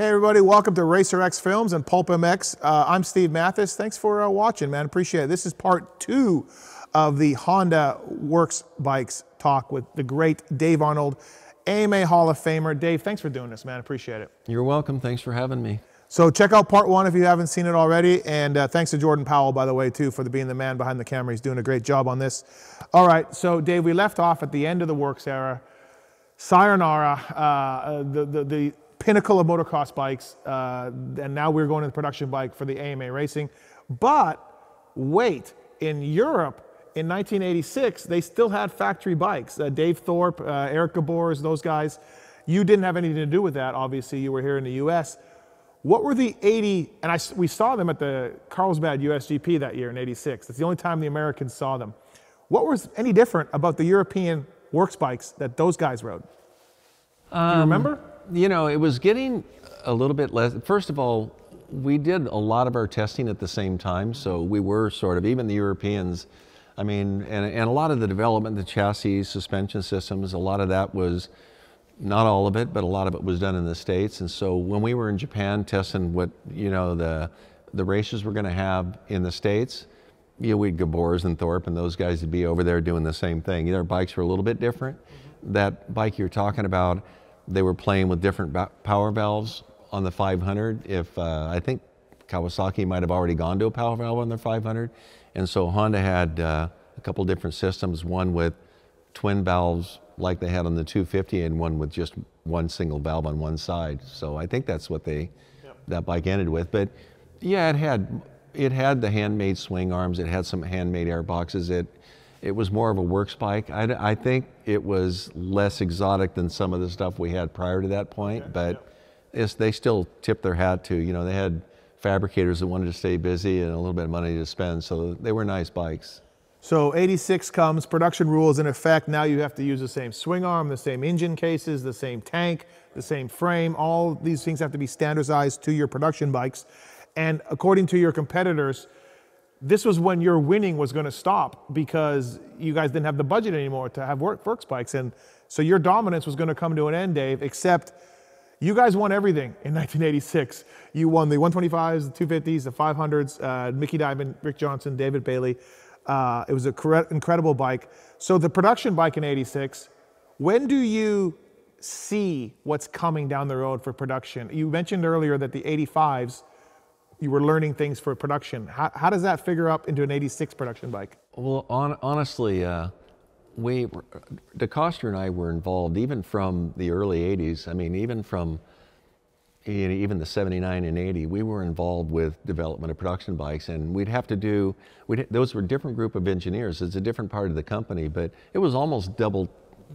Hey everybody, welcome to Racer X Films and Pulp MX. I'm Steve Matthes. Thanks for watching, man. Appreciate it. This is part 2 of the Honda Works Bikes talk with the great Dave Arnold, AMA Hall of Famer. Dave, thanks for doing this, man. Appreciate it. You're welcome. Thanks for having me. So check out part 1 if you haven't seen it already. And thanks to Jordan Powell, by the way, too, for being the man behind the camera. He's doing a great job on this. All right, so Dave, we left off at the end of the Works era. Sayonara, the pinnacle of motocross bikes, and now we're going to the production bike for the AMA racing. But wait, in Europe in 1986, they still had factory bikes. Dave Thorpe, Eric Gabors, those guys. You didn't have anything to do with that, obviously. You were here in the US. What were the 80, and we saw them at the Carlsbad USGP that year in 86. That's the only time the Americans saw them. What was any different about the European Works bikes that those guys rode? Do you remember? You know, it was getting a little bit less. First of all, we did a lot of our testing at the same time, so we were sort of, even the Europeans, I mean, and a lot of the development, the chassis, suspension systems, a lot of that was, not all of it, but a lot of it was done in the States. And so when we were in Japan testing what, you know, the races we're going to have in the States, you know, we'd Gabors and Thorpe and those guys would be over there doing the same thing. Their bikes were a little bit different. That bike you're talking about, they were playing with different power valves on the 500. I think Kawasaki might have already gone to a power valve on their 500. And so Honda had a couple different systems, one with twin valves like they had on the 250 and one with just one single valve on one side. So I think that's what that bike ended with. But yeah, it had the handmade swing arms. It had some handmade air boxes. It was more of a works bike. I think it was less exotic than some of the stuff we had prior to that point, but they still tipped their hat to, you know, they had fabricators that wanted to stay busy and a little bit of money to spend, so they were nice bikes. So 86 comes, production rules in effect. Now you have to use the same swing arm, the same engine cases, the same tank, the same frame. All these things have to be standardized to your production bikes. And according to your competitors, this was when your winning was going to stop because you guys didn't have the budget anymore to have works bikes. And so your dominance was going to come to an end, Dave, except you guys won everything in 1986. You won the 125s, the 250s, the 500s, Mickey Diamond, Rick Johnson, David Bailey. It was an incredible bike. So the production bike in 86, when do you see what's coming down the road for production? You mentioned earlier that the 85s, you were learning things for production. How does that figure up into an 86 production bike? Well, honestly, DeCoster and I were involved even from the early 80s. I mean, even from even the 79 and 80, we were involved with development of production bikes, and we'd have to do, those were a different group of engineers. It's a different part of the company, but it was almost double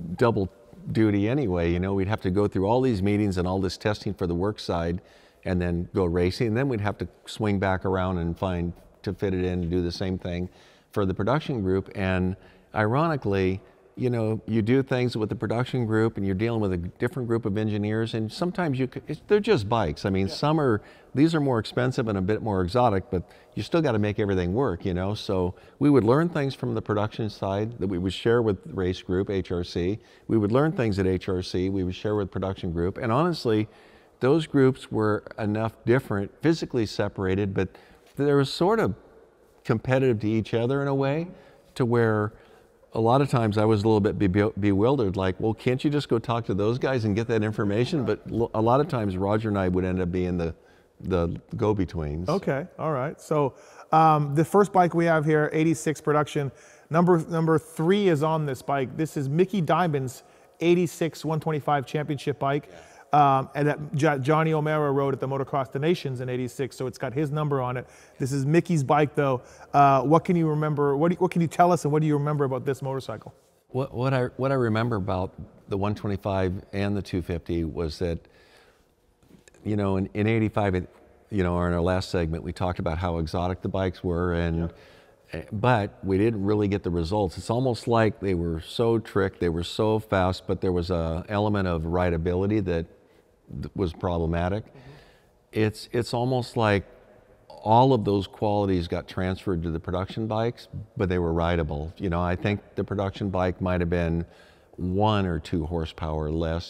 duty anyway. You know, we'd have to go through all these meetings and all this testing for the work side, and then go racing. And then we'd have to swing back around and find to fit it in and do the same thing for the production group. And ironically, you know, you do things with the production group and you're dealing with a different group of engineers, and sometimes they're just bikes. I mean, these are more expensive and a bit more exotic, but you still got to make everything work, you know? So we would learn things from the production side that we would share with race group, HRC. We would learn things at HRC, we would share with production group. And honestly, those groups were enough different, physically separated, but they were sort of competitive to each other in a way, to where a lot of times I was a little bit bewildered, like, well, can't you just go talk to those guys and get that information? But a lot of times Roger and I would end up being the go-betweens. Okay, all right. So the first bike we have here, 86 production, number 3 is on this bike. This is Mickey Diamond's 86 125 championship bike. And that Johnny O'Mara rode at the Motocross the Nations in 86, so it's got his number on it. This is Mickey's bike, though. What can you remember? What can you tell us, and what do you remember about this motorcycle? What I remember about the 125 and the 250 was that, you know, in 85, you know, in our last segment, we talked about how exotic the bikes were, and but we didn't really get the results. It's almost like they were so tricked, they were so fast, but there was an element of rideability that was problematic. It's almost like all of those qualities got transferred to the production bikes, but they were rideable. You know, I think the production bike might have been 1 or 2 horsepower less.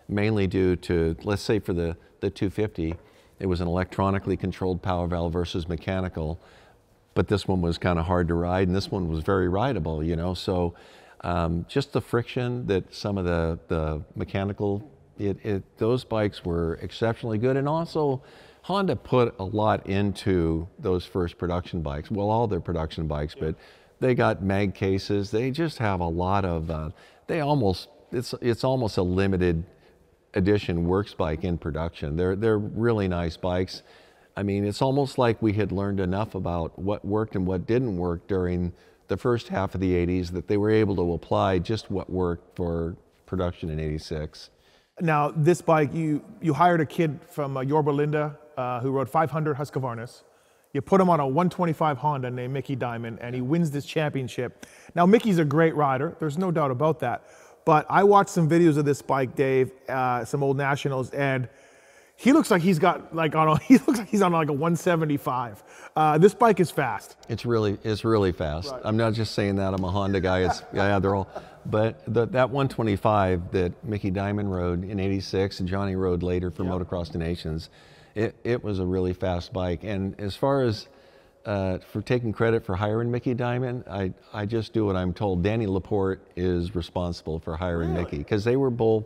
mainly due to, let's say for the 250, it was an electronically controlled power valve versus mechanical, but this one was kind of hard to ride, and this one was very rideable, you know. So just the friction that some of the mechanical, those bikes were exceptionally good. And also Honda put a lot into those first production bikes, well, all their production bikes, but they got mag cases. They just have a lot of, it's almost a limited edition works bike in production. They're really nice bikes. I mean, it's almost like we had learned enough about what worked and what didn't work during the first half of the 80s that they were able to apply just what worked for production in 86. Now, this bike, you hired a kid from Yorba Linda who rode 500 Husqvarnas. You put him on a 125 Honda named Mickey Diamond, and he wins this championship. Now, Mickey's a great rider. There's no doubt about that. But I watched some videos of this bike, Dave, some old nationals, and he looks like he's got he looks like he's on like a 175. This bike is fast. It's really fast. Right. I'm not just saying that. I'm a Honda guy. Yeah, they're all. But that 125 that Mickey Diamond rode in '86 and Johnny rode later for Motocross to Nations, it was a really fast bike. And as far as for taking credit for hiring Mickey Diamond, I just do what I'm told. Danny Laporte is responsible for hiring Mickey, because they were both,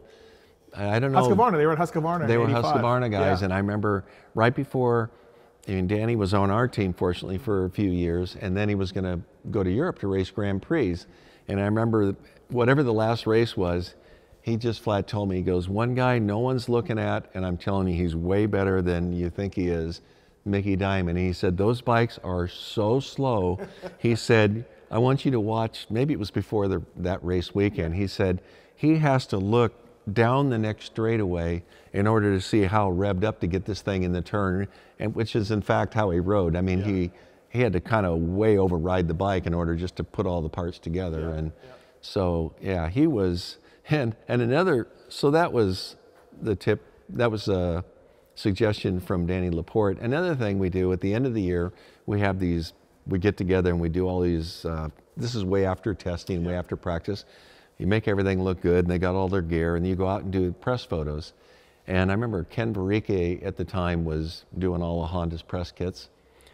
I don't know. Husqvarna, they were at Husqvarna. They were Husqvarna guys, and I remember right before, I mean, Danny was on our team, fortunately, for a few years, and then he was going to go to Europe to race Grand Prix. And I remember whatever the last race was, he just flat told me, he goes, one guy no one's looking at, and I'm telling you, he's way better than you think he is, Mickey Diamond. And he said, those bikes are so slow. He said, I want you to watch, maybe it was before that race weekend, he said, he has to look down the next straightaway in order to see how revved up to get this thing in the turn, and which is in fact how he rode. I mean, he had to kind of way override the bike in order just to put all the parts together. And so, yeah, he was, and another, so that was the tip, that was a suggestion from Danny Laporte. Another thing we do at the end of the year, we have these, we get together and we do all these, this is way after testing, way after practice. You make everything look good, and they got all their gear, and you go out and do press photos. And I remember Ken Barrique at the time was doing all of Honda's press kits.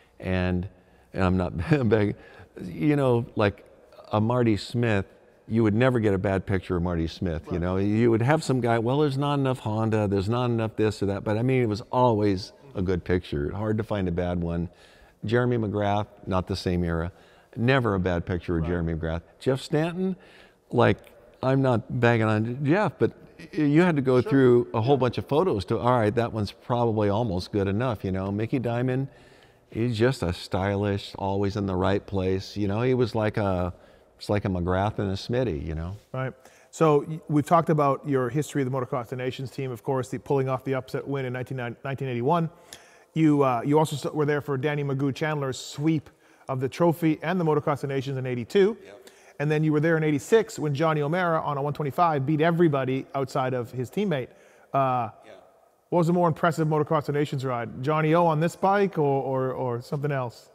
And I'm not begging, you know, like a Marty Smith, you would never get a bad picture of Marty Smith, you know. You would have some guy, well, there's not enough Honda, there's not enough this or that, but I mean, it was always a good picture. Hard to find a bad one. Jeremy McGrath, not the same era. Never a bad picture of Jeremy McGrath. Jeff Stanton, like, I'm not bagging on Jeff, but you had to go through a whole bunch of photos to, all right, that one's probably almost good enough, you know. Mickey Diamond, he's just a stylish, always in the right place. You know, he was like it's like a McGrath and a Smitty, you know. Right. So we've talked about your history of the Motocross to Nations team, of course, pulling off the upset win in 1981. You also were there for Danny Magoo Chandler's sweep of the trophy and the Motocross to Nations in '82. Yep. And then you were there in '86 when Johnny O'Mara on a 125 beat everybody outside of his teammate. What was the more impressive Motocross to Nations ride? Johnny O on this bike or something else?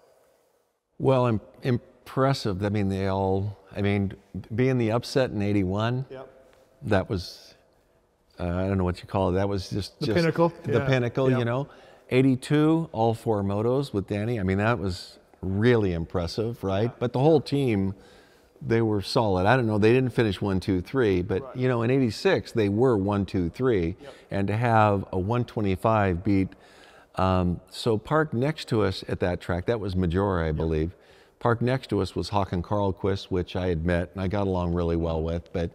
Well, impressive. I mean, being the upset in '81, that was, I don't know what you call it. That was just the pinnacle. The pinnacle, you know. '82, all 4 motos with Danny. I mean, that was really impressive, right? But the whole team, they were solid. I don't know, they didn't finish 1, 2, 3, but you know, in '86 they were 1, 2, 3, and to have a 125 beat. So parked next to us at that track, that was Majora, I believe. Parked next to us was Håkan Karlqvist, which I had met and I got along really well with. But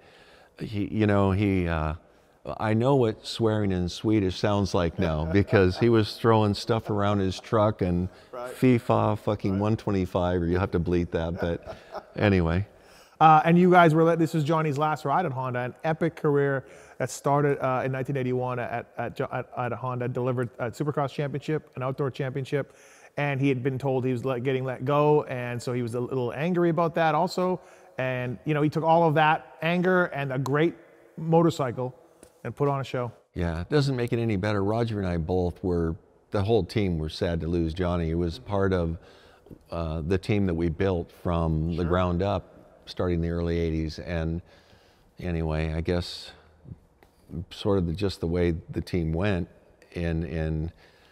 I know what swearing in Swedish sounds like now, because he was throwing stuff around his truck and FIFA fucking 125, or you'll have to bleep that, but anyway. And you guys were, this was Johnny's last ride at Honda, an epic career that started in 1981 at Honda, delivered a Supercross championship, an outdoor championship, and he had been told he was getting let go, and so he was a little angry about that also. And you know, he took all of that anger and a great motorcycle and put on a show. Yeah, it doesn't make it any better. Roger and I both were, the whole team were sad to lose Johnny. He was part of the team that we built from the ground up, starting in the early '80s. And anyway, I guess sort of just the way the team went, and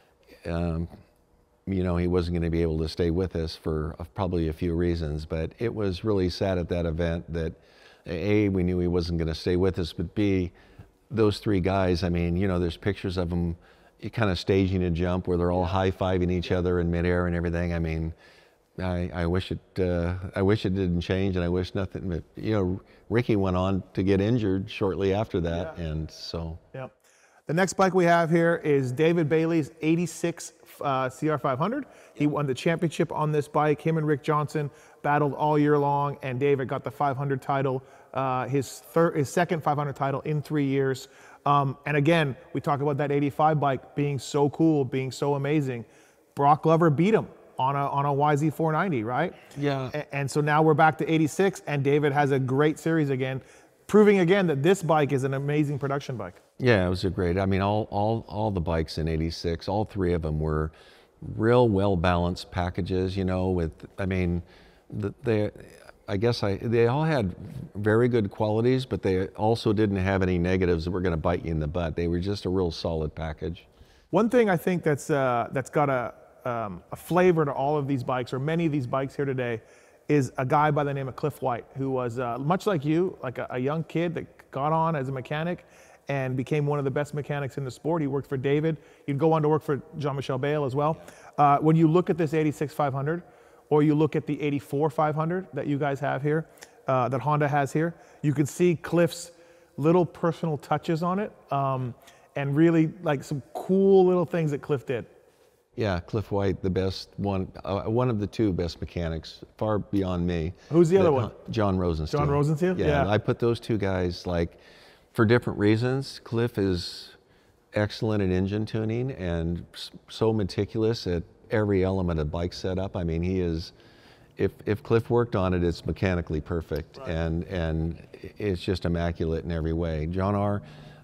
you know, he wasn't going to be able to stay with us for probably a few reasons. But it was really sad at that event that A, we knew he wasn't going to stay with us, but B, those three guys, I mean, you know, there's pictures of them kind of staging a jump where they're all high-fiving each other in midair and everything. I mean, I wish it didn't change, and I wish nothing. But you know, Ricky went on to get injured shortly after that, and so. Yeah. The next bike we have here is David Bailey's '86 CR500. He won the championship on this bike. Him and Rick Johnson battled all year long, and David got the 500 title, his second 500 title in 3 years. And again, we talk about that '85 bike being so cool, being so amazing. Brock Glover beat him on a YZ490, right? Yeah. And so now we're back to '86, and David has a great series again, proving again that this bike is an amazing production bike. Yeah, it was a great. I mean, all the bikes in '86, all three of them were real well balanced packages. You know, with I mean, they all had very good qualities, but they also didn't have any negatives that were going to bite you in the butt. They were just a real solid package. One thing I think that's got a flavor to all of these bikes, or many of these bikes here today, is a guy by the name of Cliff White, who was much like you, like a young kid that got on as a mechanic and became one of the best mechanics in the sport. He worked for David. He'd go on to work for Jean-Michel Bale as well. When you look at this '86 500, or you look at the '84 500 that you guys have here, that Honda has here, you can see Cliff's little personal touches on it, and really like some cool little things that Cliff did. Yeah, Cliff White, the best one of the two best mechanics, far beyond me. Who's the other one? John Rosensteel. John Rosensteel? Yeah, I put those two guys like for different reasons. Cliff is excellent at engine tuning and so meticulous at every element of bike setup. I mean, he is. If Cliff worked on it, it's mechanically perfect, right. and it's just immaculate in every way. John R.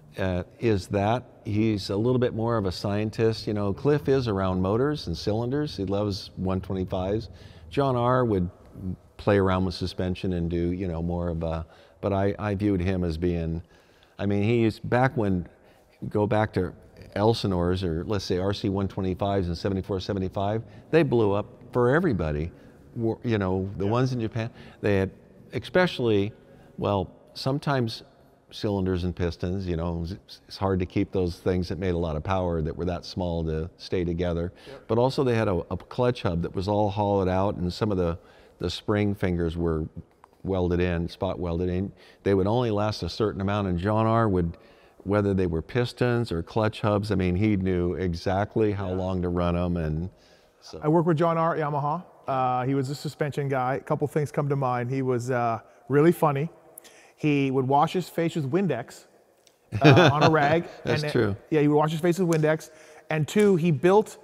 Is that. He's a little bit more of a scientist. You know, Cliff is around motors and cylinders. He loves 125s. John R. would play around with suspension and do, you know, more of a, but I viewed him as being, I mean, he's back when, go back to Elsinore's, or let's say RC 125s and 74, 75, they blew up for everybody. You know, the ones in Japan, they had, especially, well, sometimes cylinders and pistons, you know, it's hard to keep those things that made a lot of power that were that small to stay together. Yep. But also they had a clutch hub that was all hollowed out, and some of the spring fingers were welded in, spot welded in. They would only last a certain amount, and John R. would, whether they were pistons or clutch hubs, I mean, he knew exactly how long to run them. And so. I worked with John R. at Yamaha. He was a suspension guy. A couple things come to mind. He was really funny. He would wash his face with Windex on a rag. That's true. Yeah, he would wash his face with Windex. And two, he built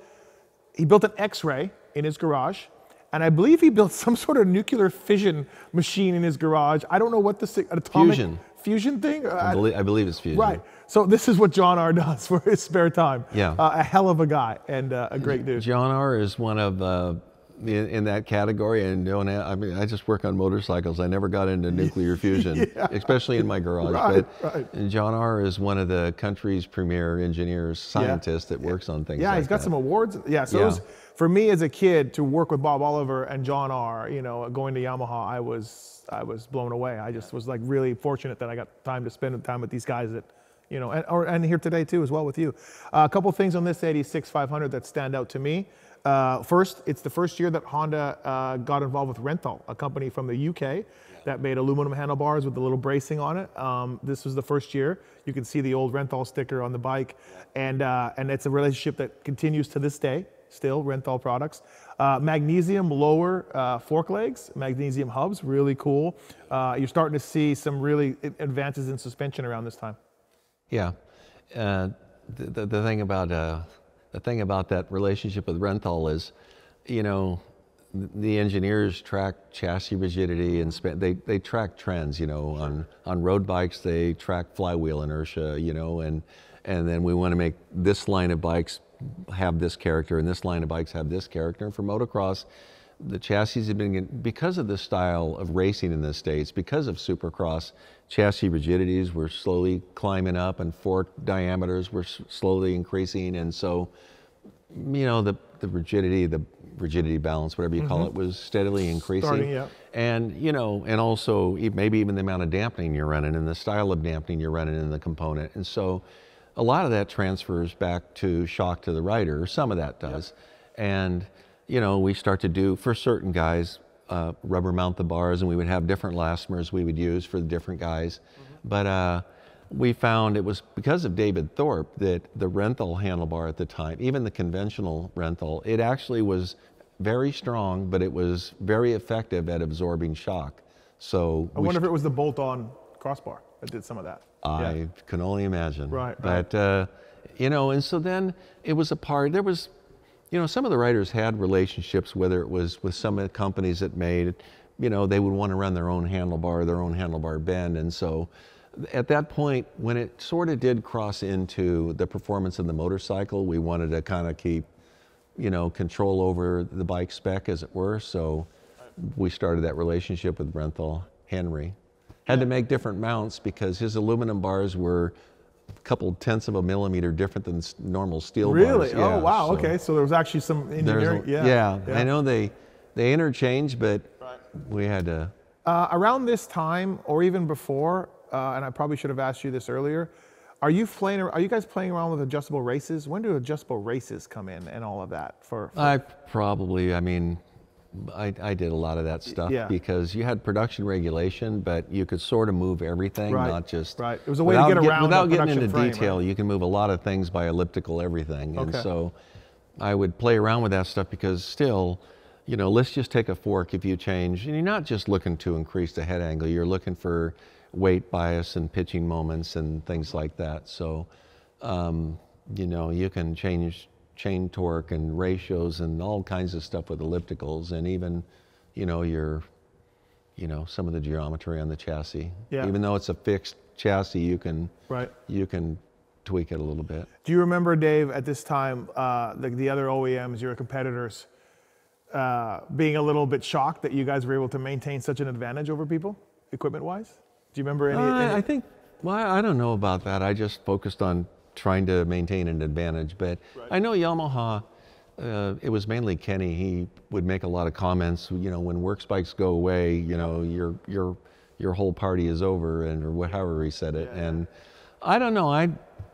an X-ray in his garage, and I believe he built some sort of nuclear fission machine in his garage. I don't know what the atomic fusion thing. I believe it's fusion. Right. So this is what John R. does for his spare time. Yeah. A hell of a guy and a great dude. John R. is one of in that category, and I mean, I just work on motorcycles. I never got into nuclear fusion, especially in my garage. But John R. is one of the country's premier engineers, scientists that works on things. Yeah, like he's got some awards. Yeah, so it was, for me as a kid to work with Bob Oliver and John R. You know, going to Yamaha, I was blown away. I just was like really fortunate that I got time to spend time with these guys that, you know, and here today too as well with you. A couple things on this '86 500 that stand out to me. First, it's the first year that Honda got involved with Renthal, a company from the UK that made aluminum handlebars with a little bracing on it. This was the first year. You can see the old Renthal sticker on the bike, and it's a relationship that continues to this day, still, Renthal products. Magnesium lower fork legs, magnesium hubs, really cool. You're starting to see some really advances in suspension around this time. Yeah, the thing about that relationship with Renthal is, you know, the engineers track chassis rigidity and they track trends. You know, on road bikes they track flywheel inertia. You know, and then we want to make this line of bikes have this character and this line of bikes have this character. And for motocross, the chassis have been, because of the style of racing in the States, because of Supercross, chassis rigidities were slowly climbing up and fork diameters were slowly increasing. And so, you know, the rigidity balance, whatever you call it, was steadily increasing. Starting, yeah. And, you know, and also maybe even the amount of dampening you're running and the style of dampening you're running in the component. And so a lot of that transfers back to shock to the rider, or some of that does. Yep. And, you know, we start to do, for certain guys, rubber mount the bars, and we would have different elastomers we would use for the different guys. But we found it was because of David Thorpe that the rental handlebar at the time, even the conventional rental, it actually was very strong, but it was very effective at absorbing shock. So I wonder if it was the bolt-on crossbar that did some of that. I can only imagine. Right. But, you know, and so then it was there was, you know, some of the riders had relationships, whether it was with some of the companies that made, you know, they would want to run their own handlebar bend. And so at that point, when it sort of did cross into the performance of the motorcycle, we wanted to kind of keep, you know, control over the bike spec, as it were. So we started that relationship with Renthal Henry. Had to make different mounts because his aluminum bars were a couple tenths of a millimeter different than normal steel bars. Really? Yeah, oh, wow. Okay. So there was actually some engineering. Yeah. I know they interchange, but we had to. Around this time, or even before, and I probably should have asked you this earlier, are you guys playing around with adjustable races? When do adjustable races come in and all of that? I mean, I did a lot of that stuff because you had production regulation, but you could sort of move everything, not just. Right. It was a way to get around without getting into frame, detail. right? You can move a lot of things by elliptical everything, Okay. and so I would play around with that stuff because still, you know, let's just take a fork if you change, and you're not just looking to increase the head angle. You're looking for weight bias and pitching moments and things like that. So, you know, you can change chain torque and ratios and all kinds of stuff with ellipticals, and even, you know, some of the geometry on the chassis. Yeah. Even though it's a fixed chassis, you can tweak it a little bit. Do you remember, Dave, at this time, the other OEMs, your competitors, being a little bit shocked that you guys were able to maintain such an advantage over people, equipment-wise? Do you remember any? I think, well, I don't know about that. I just focused on trying to maintain an advantage. But I know Yamaha, it was mainly Kenny. He would make a lot of comments, you know, when work spikes go away, you know, your whole party is over, or however he said it. And I don't know. I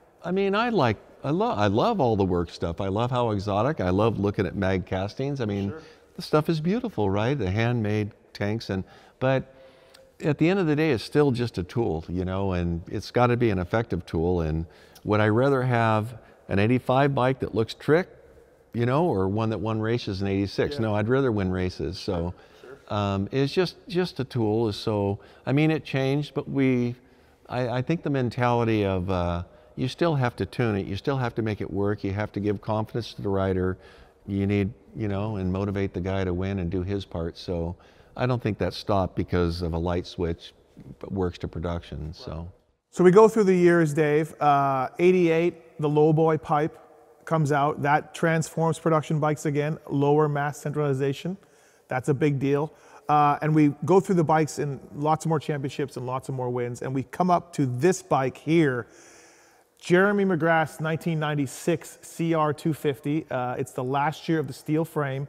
love all the work stuff. I love how exotic. I love looking at mag castings. I mean, the stuff is beautiful, right? The handmade tanks, but at the end of the day, it's still just a tool, you know, and it's got to be an effective tool. And would I rather have an 85 bike that looks trick, you know, or one that won races in 86? No, I'd rather win races. So it's just a tool. So, I mean, it changed, but I think the mentality of you still have to tune it. You still have to make it work. You have to give confidence to the rider. You need, you know, and motivate the guy to win and do his part. So I don't think that stopped because of a light switch, but works to production. So we go through the years, Dave. 88, the lowboy pipe comes out. That transforms production bikes again, lower mass centralization. That's a big deal. And we go through the bikes in lots of more championships and lots of more wins. And we come up to this bike here, Jeremy McGrath's 1996 CR250. It's the last year of the steel frame.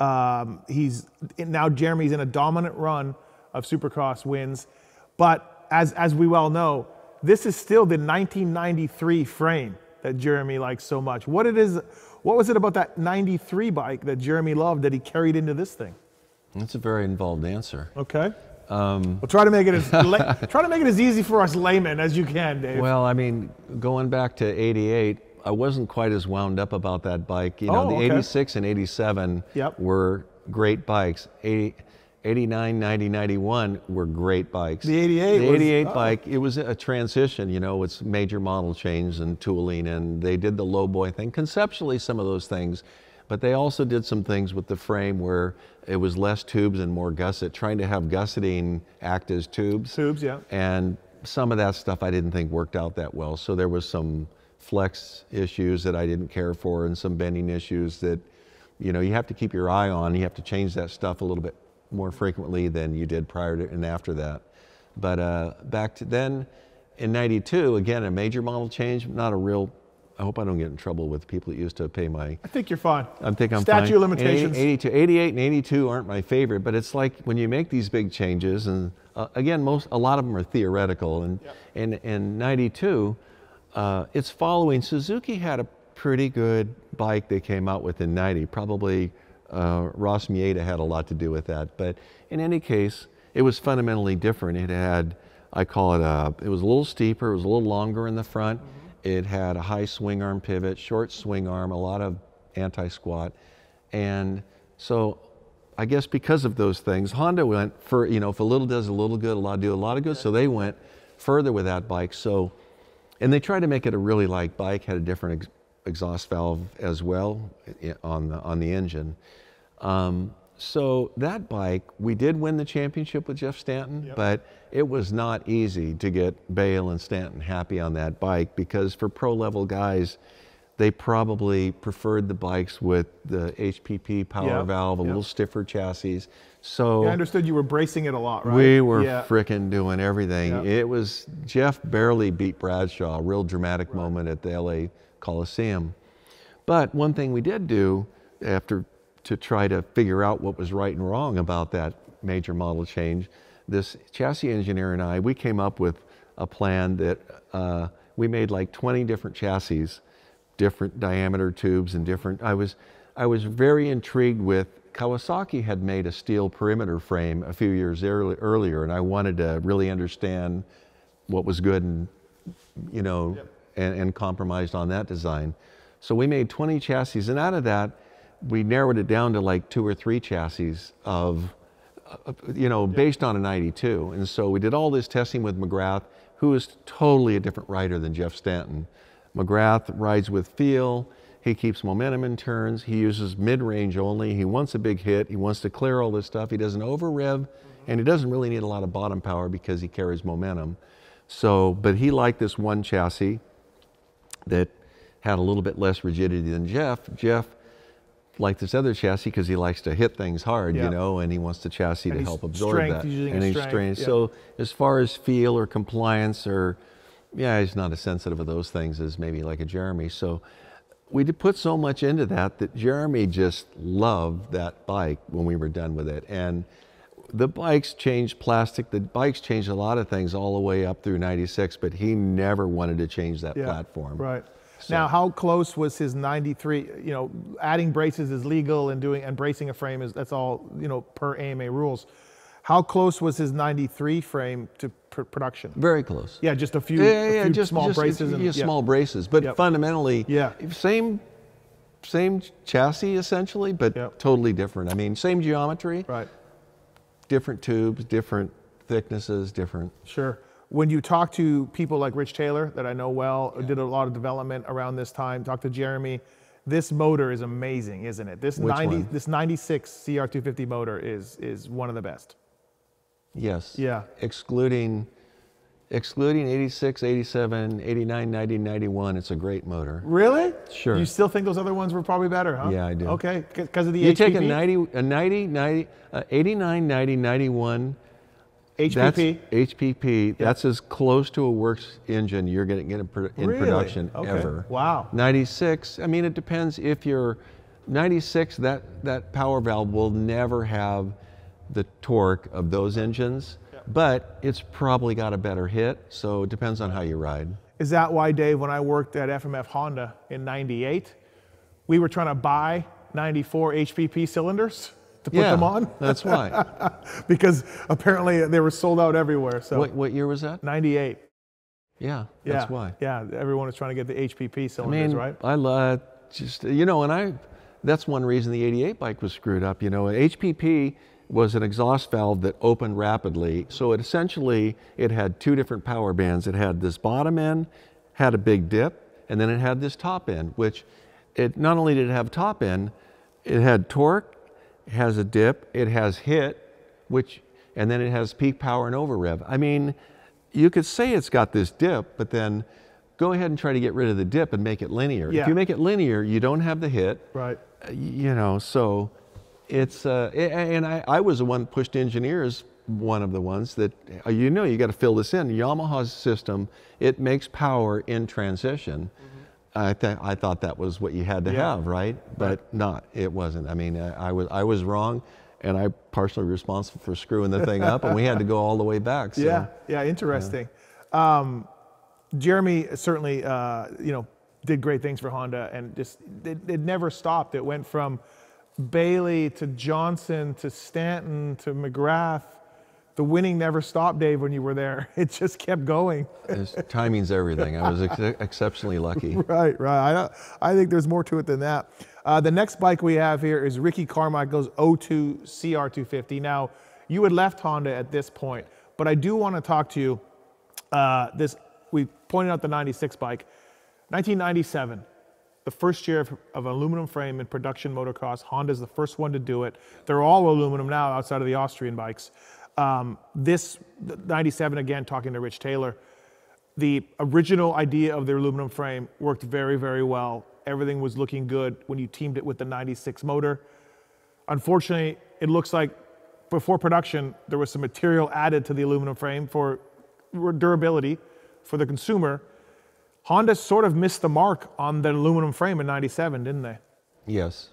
Jeremy's in a dominant run of Supercross wins, but as we well know, this is still the 1993 frame that Jeremy likes so much. What was it about that 93 bike that Jeremy loved that he carried into this thing? That's a very involved answer. Okay. We'll try to make it as easy for us laymen as you can, Dave. Well, I mean, going back to 88, I wasn't quite as wound up about that bike. You know, the 86 and 87 were great bikes. 89, 90, 91 were great bikes. The 88 bike, it was a transition, you know, it's major model change and tooling, and they did the lowboy thing. Conceptually, some of those things, but they also did some things with the frame where it was less tubes and more gusset, trying to have gusseting act as tubes. Tubes, yeah. And some of that stuff I didn't think worked out that well. So there was some flex issues that I didn't care for and some bending issues that you know, you have to keep your eye on. You have to change that stuff a little bit more frequently than you did prior to and after that. But back to then, in '92, again, a major model change, not a real. I hope I don't get in trouble with people that used to pay my. I think you're fine. I think I'm Statute fine. of limitations. 88 and 82 aren't my favorite, but it's like when you make these big changes, and again, a lot of them are theoretical. And in '92, it's following. Suzuki had a pretty good bike they came out with in '90. Probably Ross Mieta had a lot to do with that. But in any case, it was fundamentally different. It had, I call it it was a little steeper. It was a little longer in the front. It had a high swing arm pivot, short swing arm, a lot of anti-squat. And so I guess because of those things, Honda went for, you know, if a little does a little good, a lot do a lot of good. So they went further with that bike. So, and they tried to make it a really light bike, had a different exhaust valve as well on the engine. So that bike, we did win the championship with Jeff Stanton, but it was not easy to get Bale and Stanton happy on that bike, because for pro level guys, they probably preferred the bikes with the HPP power valve, a little stiffer chassis. So I understood you were bracing it a lot, right? We were frickin' doing everything. It was, Jeff barely beat Bradshaw, a real dramatic moment at the LA Coliseum. But one thing we did do to try to figure out what was right and wrong about that major model change, this chassis engineer and I, we came up with a plan that we made like 20 different chassis, different diameter tubes and different, I was very intrigued with, Kawasaki had made a steel perimeter frame a few years earlier, and I wanted to really understand what was good and, you know, and compromised on that design. So we made 20 chassis, and out of that, we narrowed it down to like 2 or 3 chassis of, you know, based on a '92. And so we did all this testing with McGrath, who is totally a different rider than Jeff Stanton. McGrath rides with feel. He keeps momentum in turns. He uses mid-range only. He wants a big hit. He wants to clear all this stuff. He doesn't over-rev, and he doesn't really need a lot of bottom power because he carries momentum. So, but he liked this one chassis that had a little bit less rigidity than Jeff. Jeff liked this other chassis because he likes to hit things hard, you know, and he wants the chassis to help absorb that. And he's strength. So as far as feel or compliance or, he's not as sensitive of those things as maybe like a Jeremy. So we did put so much into that Jeremy just loved that bike when we were done with it. And the bikes changed plastic, the bikes changed a lot of things all the way up through '96, but he never wanted to change that platform. Right. So. Now, how close was his '93? You know, adding braces is legal, and bracing a frame that's all, you know, per AMA rules. How close was his '93 frame to production? Very close. Yeah, just a few, just small braces. Small braces, but fundamentally, same chassis essentially, but totally different. I mean, same geometry, right? Different tubes, different thicknesses, different. Sure. When you talk to people like Rich Taylor, that I know well, did a lot of development around this time, talk to Jeremy, this motor is amazing, isn't it? This this '96 CR250 motor is one of the best. Yes. Yeah. Excluding 86, 87, 89, 90, 91, it's a great motor. Really? Sure. You still think those other ones were probably better, huh? Yeah, I do. Okay, because of the HPP? You take a 90, 89, 90, 91, HPP? That's HPP. That's as close to a works engine you're going to get in production ever. Wow. 96, I mean, it depends if you're 96, that power valve will never have the torque of those engines, but it's probably got a better hit, so it depends on how you ride. Is that why, Dave, when I worked at FMF Honda in '98, we were trying to buy 94 HPP cylinders to put them on? That's why. Because apparently they were sold out everywhere. So what year was that? '98. Yeah, that's why. Yeah, everyone was trying to get the HPP cylinders, right? I love just, you know, and that's one reason the '88 bike was screwed up. You know, HPP was an exhaust valve that opened rapidly. So it essentially, it had 2 different power bands. It had this bottom end, had a big dip, and then it had this top end, which it not only did it have top end, it had torque, it has a dip, it has hit, and then it has peak power and over rev. I mean, you could say it's got this dip, but then go ahead and try to get rid of the dip and make it linear. Yeah. If you make it linear, you don't have the hit. Right. You know, so it's, and I was the one pushed engineers, one of the ones that, you know, you got to fill this in. Yamaha's system, it makes power in transition. I thought that was what you had to have, right? But not, it wasn't. I mean, I was wrong, and I'm partially responsible for screwing the thing up, and we had to go all the way back. So, yeah, interesting. Jeremy certainly, you know, did great things for Honda, and just it never stopped. It went from Bailey to Johnson to Stanton to McGrath. The winning never stopped, Dave, when you were there. It just kept going. Timing's everything. I was exceptionally lucky. Right. I think there's more to it than that. The next bike we have here is Ricky Carmichael's 02 CR250. Now, you had left Honda at this point, but I do want to talk to you. We pointed out the 96 bike. 1997, the first year of aluminum frame in production motocross. Honda's the first one to do it. They're all aluminum now outside of the Austrian bikes. This 97, again, talking to Rich Taylor, the original idea of the aluminum frame worked very, very well. Everything was looking good when you teamed it with the 96 motor. Unfortunately, it looks like before production, there was some material added to the aluminum frame for durability for the consumer. Honda sort of missed the mark on the aluminum frame in 97, didn't they? Yes.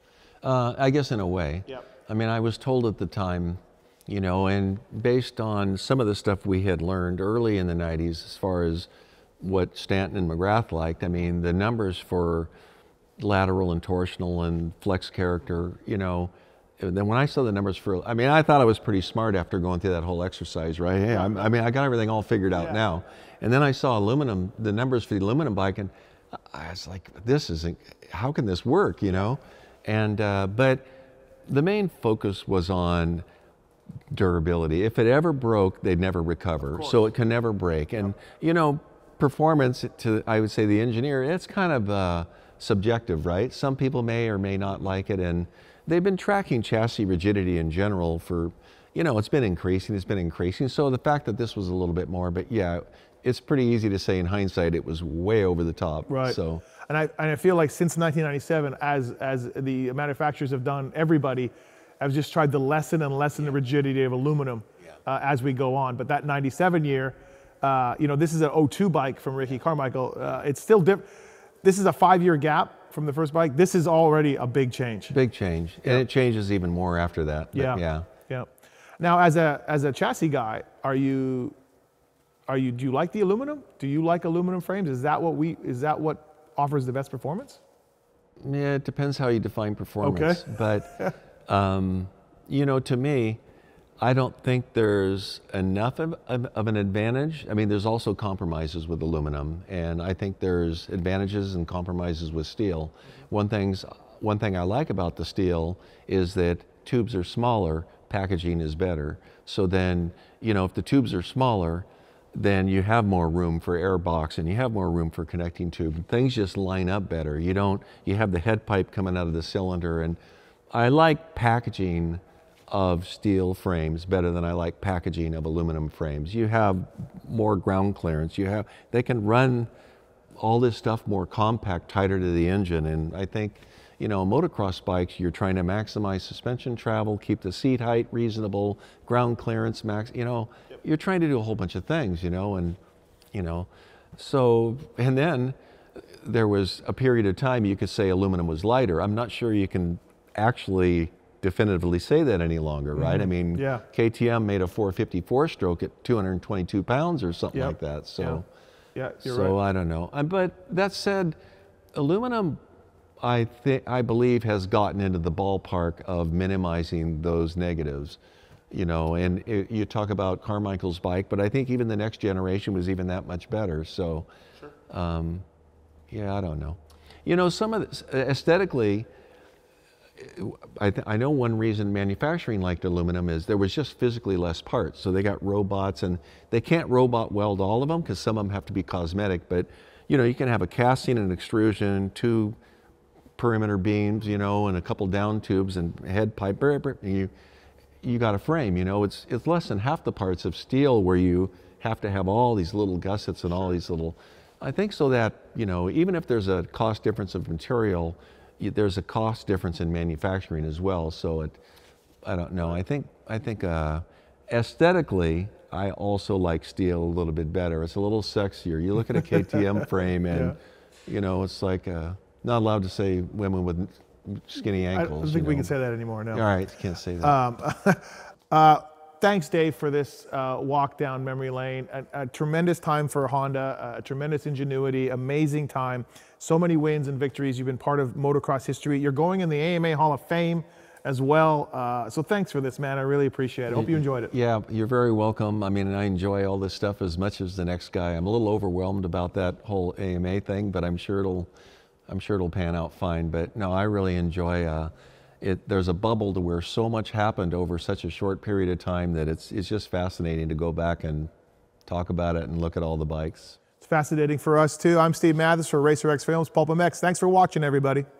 I guess in a way. Yep. I mean, I was told at the time, you know, and based on some of the stuff we had learned early in the 90s as far as what Stanton and McGrath liked, I mean, the numbers for lateral and torsional and flex character, you know, then when I saw the numbers for, I mean, I thought I was pretty smart after going through that whole exercise, right? Hey, I mean, I got everything all figured out now. And then I saw aluminum, the numbers for the aluminum bike, and I was like, this isn't, how can this work, you know? And, but the main focus was on durability. If it ever broke, they'd never recover. So it can never break. And, you know, performance to, I would say, the engineer, it's kind of subjective, right? Some people may or may not like it. And they've been tracking chassis rigidity in general for, you know, it's been increasing. So the fact that this was a little bit more, but yeah, it's pretty easy to say in hindsight it was way over the top. Right. So, and I feel like since 1997, as the manufacturers have done, everybody has just tried to lessen and lessen the rigidity of aluminum as we go on. But that 97 year, you know, this is an 02 bike from Ricky Carmichael. It's still different. This is a 5-year gap from the first bike. This is already a big change. Big change. And it changes even more after that. But yeah. Now, as a chassis guy, do you like the aluminum? Do you like aluminum frames? Is that what offers the best performance? Yeah, it depends how you define performance. Okay. But, you know, to me, I don't think there's enough of an advantage. I mean, there's also compromises with aluminum, and I think there's advantages and compromises with steel. One thing I like about the steel is that tubes are smaller, packaging is better. So then, you know, if the tubes are smaller, then you have more room for air box and you have more room for connecting tube. Things just line up better. You have the head pipe coming out of the cylinder, and I like packaging of steel frames better than I like packaging of aluminum frames. You have more ground clearance. They can run all this stuff more compact, tighter to the engine, and I think, you know, motocross bikes, you're trying to maximize suspension travel, keep the seat height reasonable, ground clearance max, you know, you're trying to do a whole bunch of things, you know, and, you know, so, and then there was a period of time you could say aluminum was lighter. I'm not sure you can actually definitively say that any longer, right? I mean, KTM made a 454 stroke at 222 pounds or something like that. So, you're so right. I don't know. But that said, aluminum, I believe, has gotten into the ballpark of minimizing those negatives, you know. And you talk about Carmichael's bike, but I think even the next generation was even that much better. So, yeah, I don't know. You know, some of this, aesthetically, I know one reason manufacturing liked aluminum is there was just physically less parts. So they got robots, and they can't robot weld all of them because some of them have to be cosmetic. But, you know, you can have a casting and extrusion, 2 perimeter beams, you know, and a couple down tubes and head pipe. And you got a frame, you know. It's less than half the parts of steel where you have to have all these little gussets and all these little. I think so that, you know, even if there's a cost difference of material, there's a cost difference in manufacturing as well. So I don't know. I think aesthetically, I also like steel a little bit better. It's a little sexier. You look at a KTM frame, and you know, it's like not allowed to say women with skinny ankles. I don't think we can say that anymore. No. All right, can't say that. Thanks, Dave, for this walk down memory lane. A tremendous time for Honda, a tremendous ingenuity, amazing time. So many wins and victories. You've been part of motocross history. You're going in the AMA Hall of Fame as well. So thanks for this, man. I really appreciate it. Hope you enjoyed it. Yeah, you're very welcome. I mean, I enjoy all this stuff as much as the next guy. I'm a little overwhelmed about that whole AMA thing, but I'm sure it'll pan out fine. But no, I really enjoy there's a bubble to where so much happened over such a short period of time that it's just fascinating to go back and talk about it and look at all the bikes. It's fascinating for us too. I'm Steve Matthes for RacerX Films, Pulp MX. Thanks for watching, everybody.